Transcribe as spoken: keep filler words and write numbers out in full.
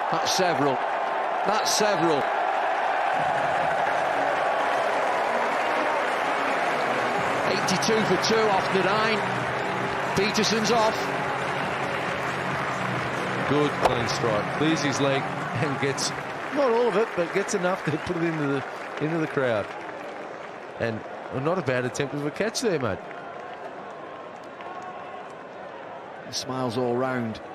That's several. That's several. eighty-two for two off the nine. Pietersen's off. Good clean strike. Clears his leg and gets, not all of it, but gets enough to put it into the into the crowd. And well, not a bad attempt of a catch there, mate. Smiles all round.